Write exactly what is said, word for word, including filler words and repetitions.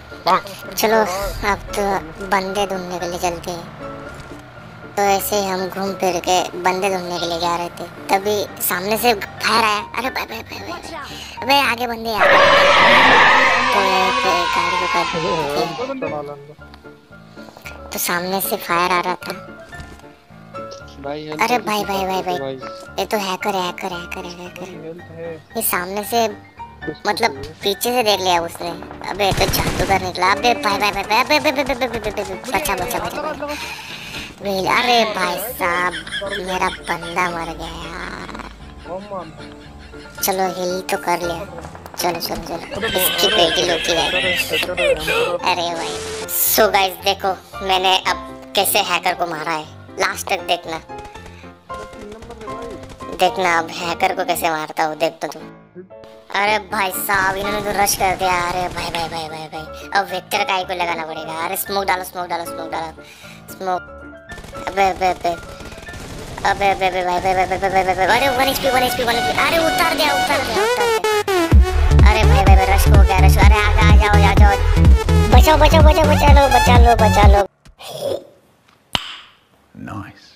चलो अब तो बंदे ढूंढने के लिए चलते हैं। तो ऐसे ही हम घूम फिर के बंदे ढूंढने के लिए जा रहे थे, तभी सामने से फायर आया। अरे भाई भाई भाई भाई अबे आगे बंदे आ गए। तो एक गाड़ी को कर तो सामने से फायर आ रहा था भाई। अरे भाई भाई भाई भाई ये तो हैकर है हैकर हैकर है हैकर। ये सामने से मतलब पीछे से देख लिया उसने। अबे तो जादूगर निकला। अबे भाई भाई भाई अबे अबे अबे अबे बचा बचा बचा। अरे भाई साहब मेरा बंदा मर गया यार। चलो हिल तो कर लिया। चलो चलो चलो इसकी बेटी लोकी है। अरे भाई सो गाइस देखो मैंने अब कैसे हैकर को मारा है, लास्ट तक देखना देखना अब हैकर को कैसे मारता हूँ, देख तो तुम। अरे भाई साहब इन्होंने तो रश कर दिया। अरे भाई भाई भाई भाई भाई अब वेक्टर का आई को लगाना पड़ेगा। अरे स्मोक डालो स्मोक डालो स्मोक डालो स्मोक। अबे अबे अबे अबे अबे अबे भाई भाई भाई भाई भाई अरे one HP one HP one HP. अरे उतार दिया उतार दिया उतार दिया। अरे भाई भाई भाई रश हो गया रश। अरे आ आ जाओ आ जाओ बचाओ बचाओ बचाओ बचा लो बचा लो बचा लो। नाइस।